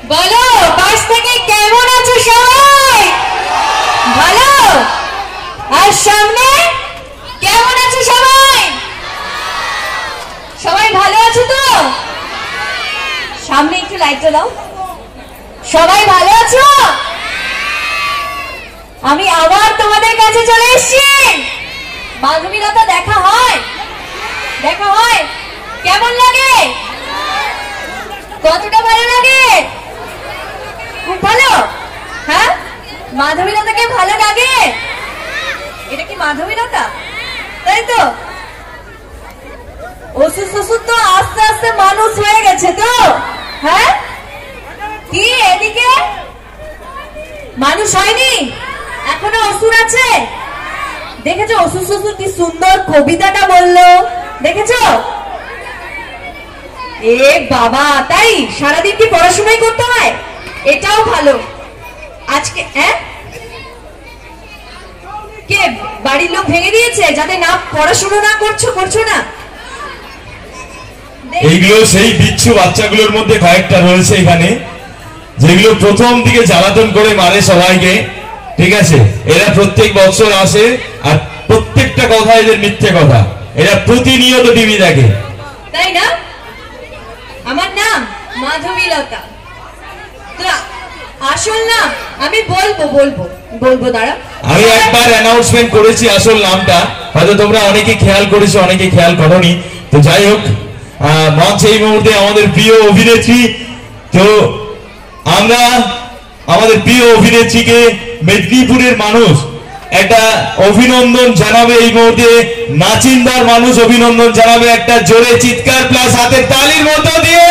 বলো পাশ থেকে কেমন আছো সবাই? ভালো? আর সামনে কেমন আছো সবাই? সবাই ভালো আছো তো? সামনে একটু লাইটটা দাও। সবাই ভালো আছো? আমি আবার তোমাদের কাছে চলে এসেছি। মাধবীলতা দেখা হয়? দেখা হয়? কেমন লাগে? কতটা ভালো লাগে? খুব ভালো? হ্যাঁ, মাধবীলতাকে ভালো লাগে? এটা কি মাধবীলতা, তাই তো? ওষুধ ওষুধ তো আস্তে আস্তে মানুষ হয়ে গেছে তো। হ্যাঁ, কি এদিকে মানুষ হয়নি, এখনো অসুর আছে। দেখেছো অসুর শ্বশুর কি সুন্দর কবিতাটা বললো, দেখেছো? এ বাবা, তাই সারাদিন কি পড়াশোনাই করতে হয়? এটাও ভালো। আজকে কে বাড়ির লোক ভেঙে দিয়েছে যাতে না পড়াশোনা না করছো না? এইগুলো সেই বিচ্ছু বাচ্চাগুলোর মধ্যে কয়েকটা রয়েছে এখানে, যেগুলো প্রথম দিকে জ্বালাতন করে মারে সবাইকে, ঠিক আছে? এরা প্রত্যেক বছর আসে আর প্রত্যেকটা কথা এদের মিথ্যে কথা। এরা প্রতিনিয়ত টিভি দেখে, তাই না? আমার নাম মাধবীলতা। আসল নাম আমি বলবো দাঁড়া। আমি একবার অ্যানাউন্সমেন্ট করেছি আসল নামটা, হয়তো তোমরা অনেকে খেয়াল করেছো, অনেকে খেয়াল করোনি। তো যাই হোক, মঞ্চে এই মুহূর্তে আমাদের প্রিয় অভিনেত্রী। তো আমরা আমাদের প্রিয় অভিনেত্রীকে মেদিনীপুরের মানুষ একটা অভিনন্দন জানাবে। এই মুহূর্তে নাচিন্দার মানুষ অভিনন্দন জানাবে একটা জোরে চিৎকার প্লাস হাতের তালির মতো দিয়ে।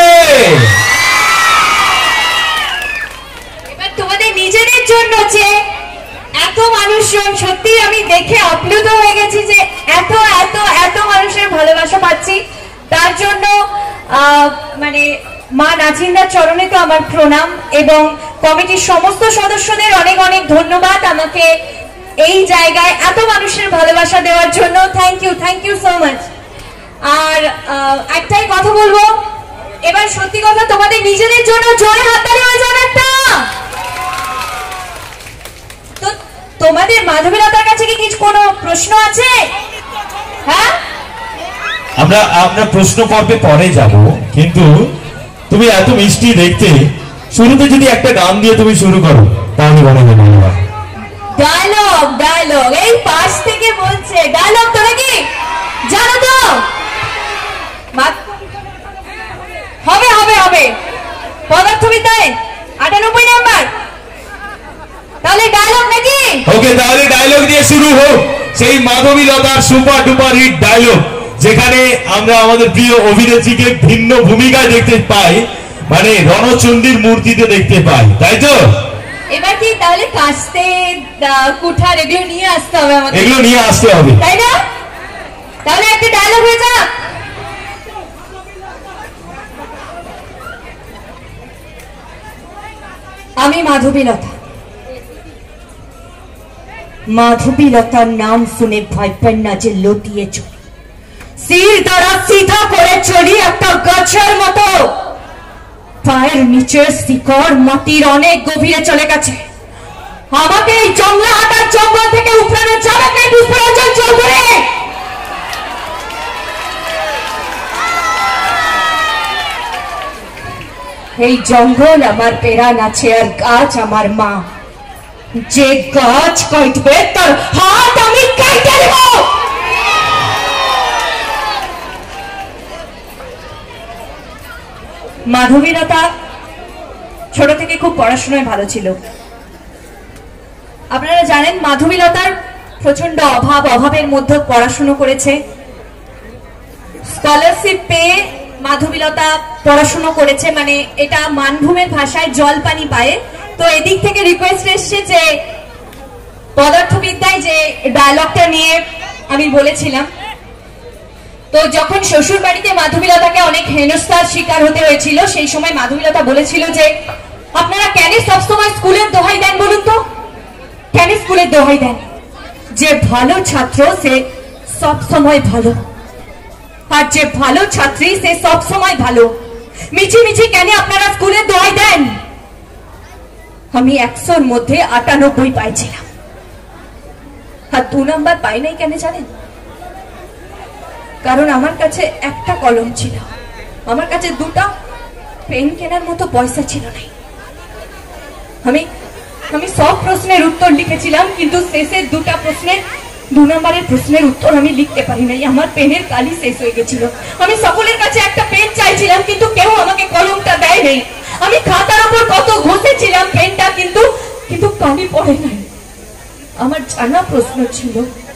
এবার তোমাদের নিজেদের জন্য যে এত মানুষজন, সত্যি আমি দেখে আপ্লুত হয়ে গেছি যে এত এত এত মানুষের ভালোবাসা পাচ্ছি। তার জন্য মানে মা নাচিন্দার চরণে তো আমার প্রণাম, এবং কমিটির সমস্ত সদস্যদের অনেক অনেক ধন্যবাদ আমাকে এই জায়গায় এত মানুষের ভালোবাসা দেওয়ার জন্য। Thank you so much. আর একটাই কথা বলবো, এবার সত্যি কথা তোমাদের নিজেদের জন্য জোরে হাততালি হয়ে যাবে একটা। তো তোমাদের মাধবীলতার কাছে কি কিছু কোনো প্রশ্ন আছে? হ্যাঁ, আমরা প্রশ্ন পর্বে পরে যাব, কিন্তু তুমি এত মিষ্টি দেখতে, শুরুতে যদি একটা গান দিয়ে তুমি শুরু করো তাহলে মনে হয়। ডায়লগ এই পাশ থেকে বলছে ডায়লগ, তো নাকি জানো তো? হবে পদার্থবিদ্যায় 98 নাম্বার। তাহলে ডায়লগ নাকি? ওকে, তাহলে ডায়লগ দিয়ে শুরু হোক সেই মাধবীলতার সুপার ডুপার হিট ডায়লগ, যেখানে আমরা আমাদের প্রিয় অভিনেত্রীকে ভিন্ন ভূমিকায় দেখতে পাই, মানে রণচণ্ডীর মূর্তিতে দেখতে পাই, তাই তো? এবার কি তাহলে কাস্তে কুঠার এগুলো নিয়ে আসতে হবে আমাদের? এগুলো নিয়ে আসতে হবে, তাই না? তাহলে একটা ডায়লগ হয়ে যাক। আমি মাধবীলতার নাম শুনে ভাববেন না যে লতিয়ে চলি, সির দ্বারা সিধা করে চলি একটা গাছের মতো। পায়ের নিচের শিকড় মাটির অনেক গভীরে চলে গেছে। আমাকে এই জঙ্গলা হাটার জঙ্গল থেকে উপড়ানো যাবে না পুষ্পরঞ্জন চৌধুরী। এই জঙ্গল আমার পেরান আছে, আর গাছ আমার মা। যে গাছ কাটবে তার হাত আমি কেটে দেব। মাধবীলতা ছোট থেকে খুব পড়াশোনায় ভালো ছিল। আপনারা জানেন মাধবীলতার প্রচন্ড অভাবের মধ্যে পড়াশোনা করেছে। স্কলারশিপ পেয়ে মাধবীলতা পড়াশোনা করেছে, মানে এটা মানভূমের ভাষায় জল পানি পায়ে। তো এদিক থেকে রিকোয়েস্ট এসছে যে পদার্থবিদ্যায় যে ডায়লগটা নিয়ে আমি বলেছিলাম, তো যখন শ্বশুর বাড়িতে মাধবীলতাকে অনেক হেনস্থার শিকার হতে হয়েছিল, সেই সময় মাধবীলতা বলেছিল যে আপনারা কেন সবসময় স্কুলের দোহাই দেন বলুন তো? কেন স্কুলের দোহাই দেন? যে ভালো ছাত্র সে সব সময় ভালো, আর যে ভালো ছাত্রী সে সব সময় ভালো। মিছি মিছি কেন আপনারা স্কুলের দোহাই দেন? আমি 100-র মধ্যে 98 পাইছিলাম, আর 2 নাম্বার পাই নাই। কেন জানেন? কারণ আমার কাছে একটা কলম ছিল, আমার কাছে 2টা পেন কেনার মতো পয়সা ছিল না। আমি সব প্রশ্নের উত্তর লিখেছিলাম, কিন্তু শেষের 2টা প্রশ্নের 2 নম্বরের প্রশ্নের উত্তর আমি লিখতে পারি নাই। আমার পেনের কালি শেষ হয়ে গেছিল। আমি সকলের কাছে একটা পেন চাইছিলাম, কিন্তু কেউ আমাকে কলমটা দেয় নাই। আমি খাতার উপর কত ঘষেছিলাম পেনটা, কিন্তু কালি পড়ে নাই। আমার জানা প্রশ্ন ছিল,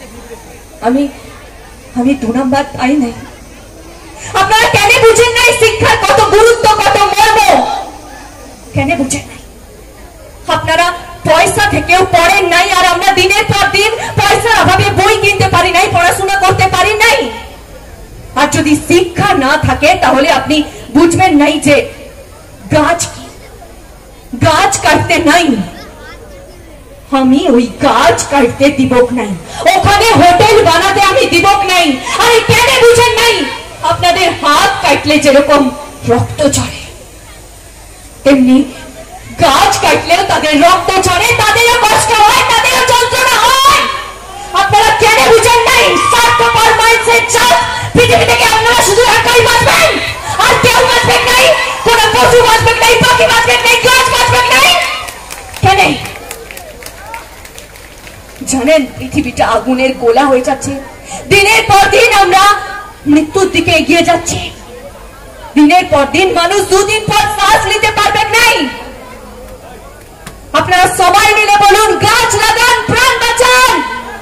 আমি 2 নাম্বার পাই নাই। আপনারা কেন বুঝেন নাই শিক্ষার কত গুরুত্ব, কত মর্ম? কেন বুঝেন নাই? আপনারা পয়সা থেকেও পড়েন নাই, আর আমরা দিনের পর দিন পয়সার অভাবে বই কিনতে পারি নাই, পড়াশোনা করতে পারি নাই। আর যদি শিক্ষা না থাকে তাহলে আপনি বুঝবেন নাই যে গাছ কি, গাছ কাটতে নাই। আমি ওই গাছ কাটতে দিবক নাই, ওখানে হোটেল বানাতে আমি দিবক নাই। আরে কেন বুঝেন নাই? আপনাদের হাত কাটলে যেরকম রক্ত ঝরে, তেমনি গাছ কাটলেও তাদের রক্ত ঝরে, তাদেরও কষ্ট হয়, তাদেরও যন্ত্রণা হয়। আপনারা কেন বুঝেন নাই? স্বার্থপর মাইন্ডসেট চাপ পৃথিবী থেকে আপনারা শুধু একাই বাঁচবেন, আর কেউ বাঁচবেন নাই। কোন পশু বাঁচবেন নাই, পাখি বাঁচবেন নাই, গাছ বাঁচবেন নাই। কেন জানেন? পৃথিবীটা আগুনের গোলা হয়ে যাচ্ছে। দিনের পর দিন আমরা মৃত্যুর দিকে এগিয়ে যাচ্ছি। দিনের পর দিন মানুষ 2 দিন পর শ্বাস নিতে পারবেন নাই। আপনারা সবাই মিলে বলুন, গাছ লাগান, প্রাণ বাঁচান।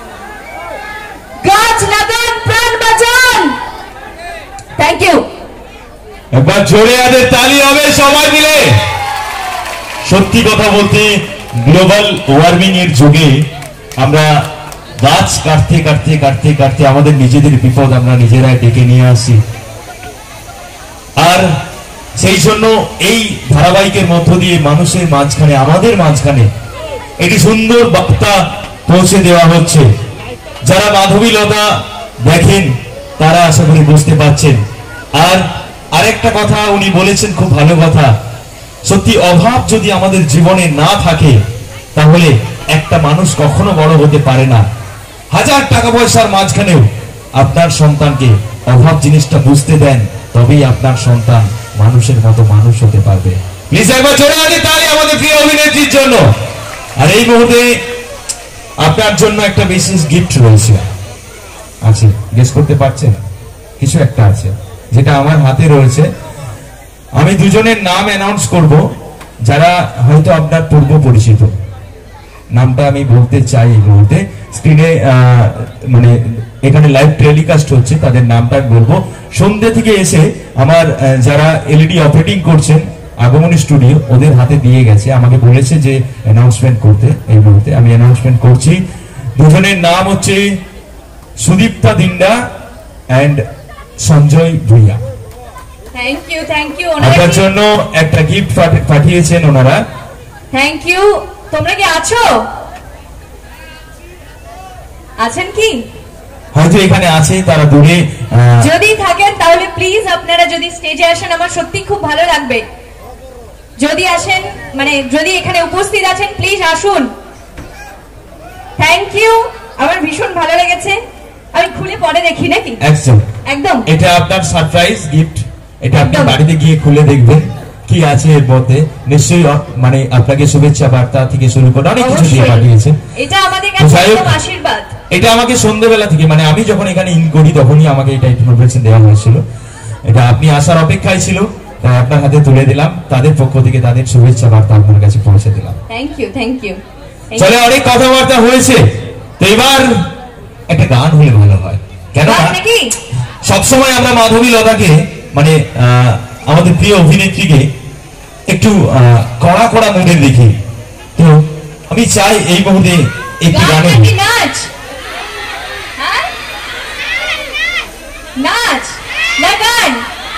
গাছ লাগান, প্রাণ বাঁচান। Thank you. একবার জোরে আদের তালি হবে সবাই মিলে। সত্যি কথা বলতে, গ্লোবাল ওয়ার্মিং এর যুগে আমরা গাছ কাটতে কাটতে কাটতে কাটতে আমাদের নিজেদের বিপদ আমরা নিজেরাই ডেকে নিয়ে আসি। আর সেই জন্য এই ধারাবাহিকের মধ্য দিয়ে মানুষের মাঝখানে, আমাদের মাঝখানে একটি সুন্দর বার্তা পৌঁছে দেওয়া হচ্ছে। যারা মাধবীলতা দেখেন তারা আশা করি বুঝতে পারছেন। আর আরেকটা কথা উনি বলেছেন, খুব ভালো কথা। সত্যি অভাব যদি আমাদের জীবনে না থাকে তাহলে একটা মানুষ কখনো বড় হতে পারে না। 1000 টাকা পয়সার মাঝখানেও আপনার সন্তানকে অভাব জিনিসটা বুঝতে দেন, তবেই আপনার সন্তান মানুষের মতো মানুষ হতে পারবে। প্লিজ একবার জোরে হাতে তালি আমাদের প্রিয় অভিনেত্রীর জন্য। আর এই মুহূর্তে আপনার জন্য একটা বিশেষ গিফট রয়েছে। আছে, গেস করতে পারছেন? কিছু একটা আছে যেটা আমার হাতে রয়েছে। আমি দুজনের নাম অ্যানাউন্স করব, যারা হয়তো আপনার পূর্ব পরিচিত। নামটা আমি বলতে চাই এই মুহূর্তে। স্ক্রিনে মানে এখানে লাইভ টেলিকাস্ট হচ্ছে, তাদের নামটা বলবো। সন্ধ্যে থেকে এসে আমার যারা এলইডি অপারেটিং করছেন আগমনী স্টুডিও, ওদের হাতে দিয়ে গেছে, আমাকে বলেছে যে অ্যানাউন্সমেন্ট করতে। এই মুহূর্তে আমি অ্যানাউন্সমেন্ট করছি। দুজনের নাম হচ্ছে Sudipta Dinda and Sanjay Bhuiya. Thank you, thank you. আপনার জন্য একটা গিফট পাঠিয়েছেন ওনারা। Thank you. তোমরা কি আছো? আছেন কি? হয়তো এখানে আছে, তারা দূরে। যদি থাকেন তাহলে প্লিজ আপনারা যদি স্টেজে আসেন, আমার সত্যি খুব ভালো লাগবে। যদি আসেন, মানে যদি এখানে উপস্থিত আছেন, প্লিজ আসুন। Thank you. আমার ভীষণ ভালো লেগেছে। আমি খুলে পরে দেখি নাকি? একদম। এটা আপনার সারপ্রাইজ গিফট। এটা আপনি বাড়িতে গিয়ে খুলে দেখবেন কি আছে এর মধ্যে। নিশ্চয়ই মানে আপনাকে শুভেচ্ছা বার্তা থেকে শুরু করে অনেক কিছু দিয়ে পাঠিয়েছে। এটা আমাদের কাছে একদম আশীর্বাদ। এটা আমাকে সন্ধ্যাবেলা থেকে, মানে আমি যখন এখানে ইন করি তখনই আমাকে এটা ইনফরমেশন দেওয়া হয়েছিল। এটা আপনি আসার অপেক্ষায় ছিল, তাই আপনার হাতে তুলে দিলাম। তাদের পক্ষ থেকে তাদের শুভেচ্ছা বার্তা আপনার কাছে পৌঁছে দিলাম। Thank you, thank you. চলে, অনেক কথাবার্তা হয়েছে, তো এবার একটা গান হলে ভালো হয়। কেন সবসময় আমরা মাধবীলতাকে, মানে আমাদের প্রিয় অভিনেত্রীকে একটু কড়া কড়া মুডে দেখি। তো আমি চাই এই মুহূর্তে একটি গানে নাচ, নাচ না গান।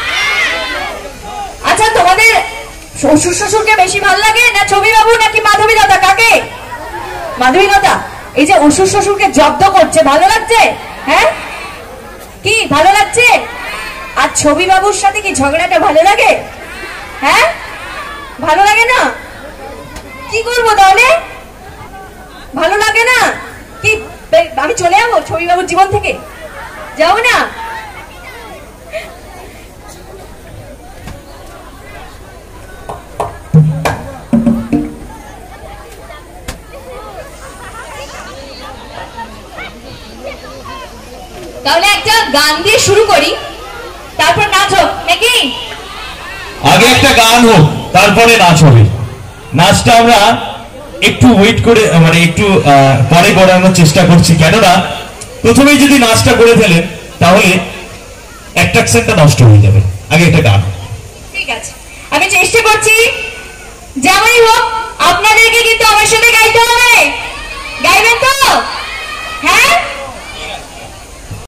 আচ্ছা, তোমাদের শ্বশুর শ্বশুরকে বেশি ভালো লাগে না ছবি বাবু নাকি মাধবীলতা? কাকে? মাধবীলতা। এই যে অসুর শ্বশুরকে জব্দ করছে, ভালো লাগছে? হ্যাঁ, কি ভালো লাগছে? আর ছবি বাবুর সাথে কি ঝগড়াটা ভালো লাগে? হ্যাঁ, ভালো লাগে না? কি করবো তাহলে? ভালো লাগে না কি? আমি চলে যাবো ছবি বাবুর জীবন থেকে? যাবো না? তাহলে একটা গান দিয়ে শুরু করি, তারপর নাচ হোক নাকি? আগে একটা গান হোক, তারপরে নাচ হবে। নাচটা আমরা একটু ওয়েট করে, মানে একটু পরে করানোর চেষ্টা করছি, কেননা প্রথমেই যদি নাচটা করে ফেলেন তাহলে অ্যাট্রাকশনটা নষ্ট হয়ে যাবে। আগে একটা গান। ঠিক আছে, আমি চেষ্টা করছি। জামাই হোক